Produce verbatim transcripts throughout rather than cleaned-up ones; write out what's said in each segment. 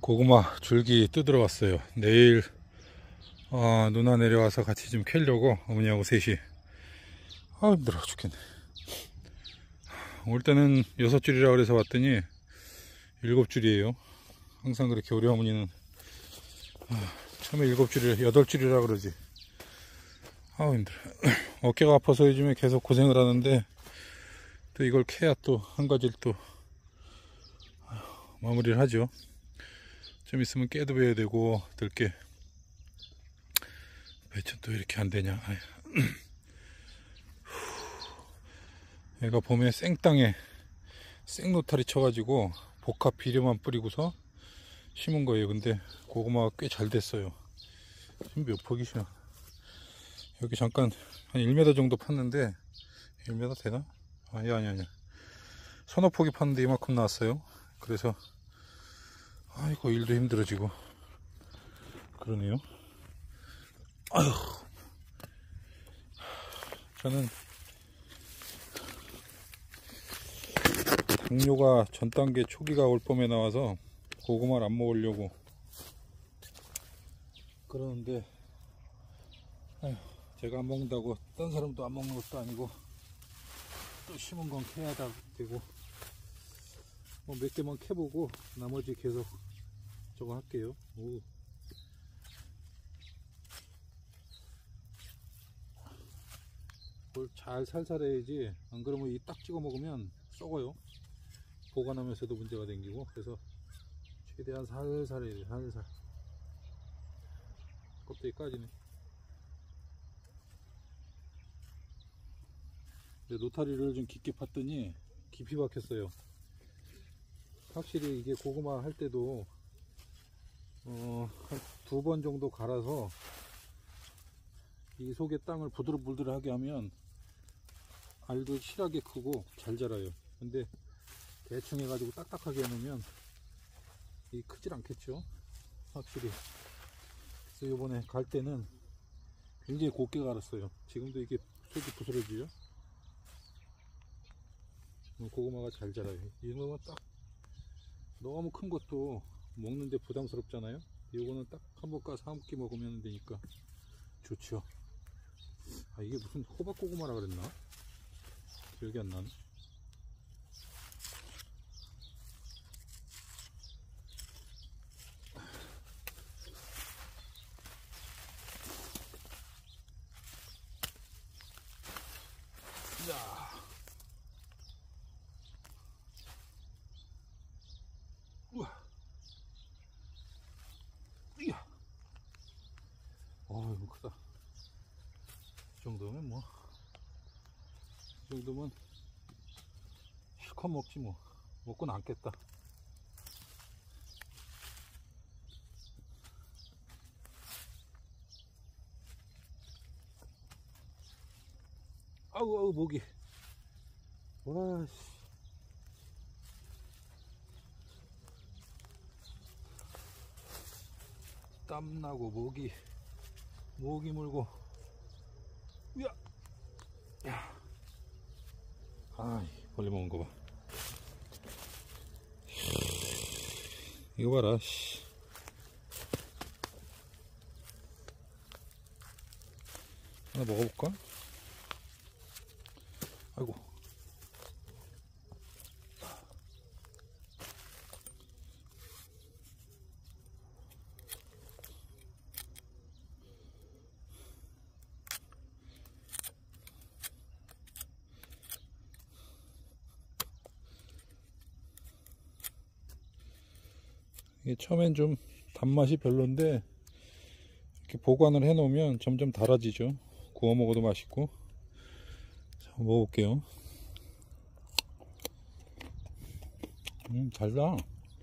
고구마 줄기 뜯으러 왔어요. 내일 어, 누나 내려와서 같이 좀 캐려고 어머니하고 셋이. 아 힘들어 죽겠네. 올 때는 여섯 줄이라 그래서 왔더니 일곱 줄이에요. 항상 그렇게 우리 어머니는 아, 처음에 일곱 줄이라 여덟 줄이라 그러지. 아 힘들어. 어깨가 아파서 요즘에 계속 고생을 하는데 또 이걸 캐야 또 한 가지를 또 마무리를 하죠. 좀 있으면 깨도 베야 되고 들깨 배추 또 이렇게 안 되냐. 얘가 봄에 생땅에 생노타리 쳐가지고 복합 비료만 뿌리고서 심은 거예요. 근데 고구마가 꽤 잘 됐어요. 지금 몇 폭이시나? 여기 잠깐 한 일 미터 정도 팠는데 일 미터 되나? 아니 아니 아니 서너 폭이 팠는데 이만큼 나왔어요. 그래서 아이고 일도 힘들어지고 그러네요. 아휴, 저는 당뇨가 전 단계 초기가 올 봄에 나와서 고구마를 안 먹으려고 그러는데 아휴, 제가 안 먹는다고 딴 사람도 안 먹는 것도 아니고 또 심은 건 캐야 되고 뭐 몇 개만 캐보고 나머지 계속 저거 할게요. 오. 뭘 잘 살살해야지 안 그러면 이 딱 찍어 먹으면 썩어요. 보관하면서도 문제가 생기고. 그래서 최대한 살살 해야 돼. 살살. 껍데기 까지네. 노타리를 좀 깊게 팠더니 깊이 박혔어요. 확실히 이게 고구마 할 때도 어, 한 두 번 정도 갈아서 이 속의 땅을 부들부들하게 하면 알도 실하게 크고 잘 자라요. 근데 대충 해가지고 딱딱하게 해놓으면 이 크질 않겠죠. 확실히. 그래서 이번에 갈 때는 굉장히 곱게 갈았어요. 지금도 이게 속이 부스러지죠. 고구마가 잘 자라요. 이거는 딱 너무 큰 것도 먹는데 부담스럽잖아요. 이거는 딱 한 번 까서 한 끼 먹으면 되니까 좋죠. 아 이게 무슨 호박고구마라 그랬나? 기억이 안 나네. 자, 우와, 이야, 어, 이거 크다. 이 정도면 뭐, 이 정도면 실컷 먹지 뭐. 먹고 남겠다. 아우 아우 목이. 와씨. 땀나고 목이 목이 물고. 야, 야, 아, 벌레 먹은 거 봐. 이거 봐라. 씨. 하나 먹어볼까? 아이고. 이게 처음엔 좀 단맛이 별론데 이렇게 보관을 해 놓으면 점점 달아지죠. 구워 먹어도 맛있고. 자, 먹어볼게요. 음, 달다.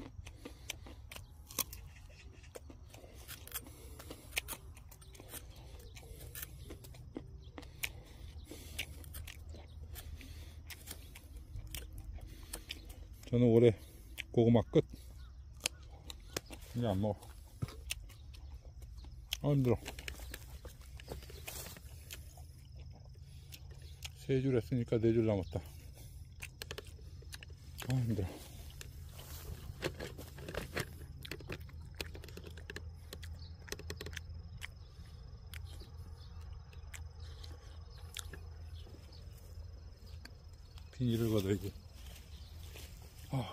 저는 올해 고구마 끝. 이제 안 먹어. 아 힘들어. 세 줄 했으니까 네 줄 남았다. 아 힘들어. 비닐을 걷어야지. 아.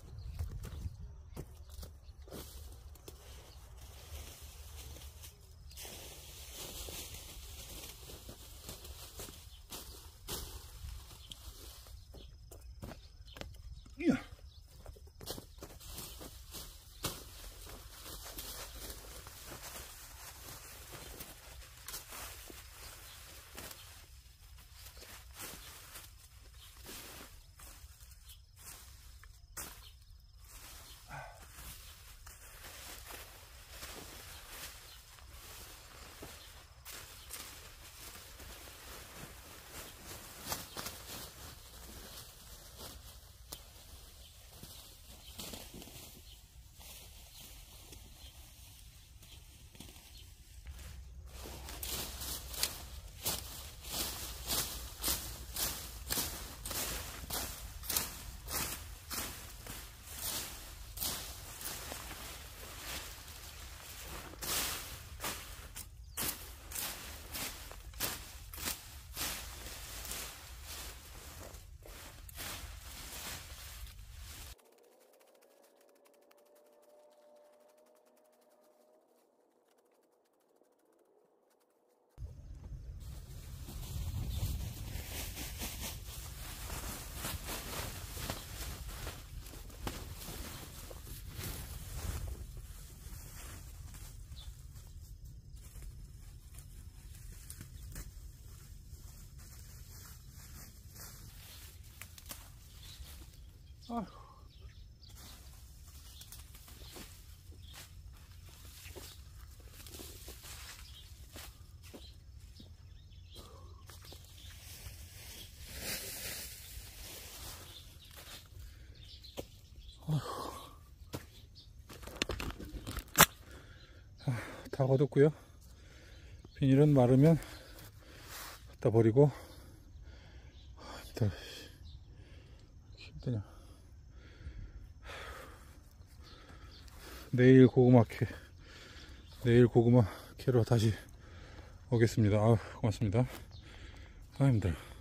이야. 아휴. 다 걷었고요. 비닐은 마르면 갖다 버리고. 힘들어. 힘드냐. 내일 고구마 캐, 내일 고구마 캐러 다시 오겠습니다. 아, 고맙습니다. 아, 힘들어.